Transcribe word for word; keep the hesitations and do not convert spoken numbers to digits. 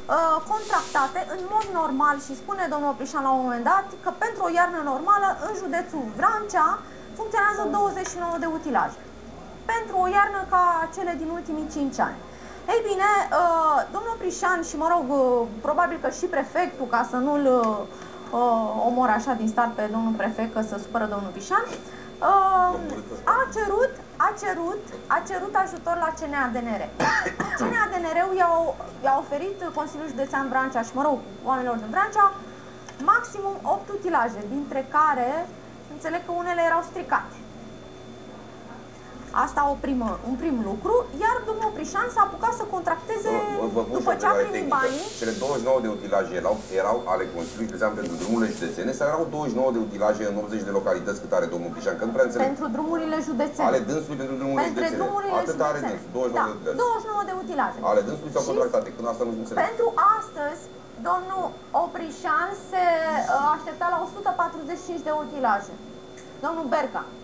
uh, contractate în mod normal și spune domnul Oprișan la un moment dat că pentru o iarnă normală în județul Vrancea funcționează douăzeci și nouă de utilaje. Pentru o iarnă ca cele din ultimii cinci ani. Ei bine, uh, domnul Oprișan și, mă rog, uh, probabil că și prefectul, ca să nu-l uh, omor așa din start pe domnul prefect, că se supără domnul Pișan, uh, a cerut, a cerut, a cerut ajutor la C N A D N R. C N A D N R-ul i-a oferit Consiliul Județean Vrancea și, mă rog, oamenilor din Vrancea, maximum opt utilaje, dintre care înțeleg că unele erau stricate. Asta o primă, un prim lucru, iar domnul Oprișan s-a apucat să contracteze, vă, vă după ce a primit banii. Cele douăzeci și nouă de utilaje erau, erau ale Consiliului Județean pentru drumurile județene sau erau douăzeci și nouă de utilaje în optzeci de localități cât are domnul Oprișan? Că nu prea înțeleg. Pentru drumurile județene. Ale dânsului pentru drumurile pentru județene. Drumurile Atât are dânsul, douăzeci și nouă da, de utilaje. douăzeci și nouă de utilaje. Ale dânsului sau contractate, când asta nu înțeleg. Pentru astăzi, domnul Oprișan se uh, aștepta la o sută patruzeci și cinci de utilaje. Domnul Berca.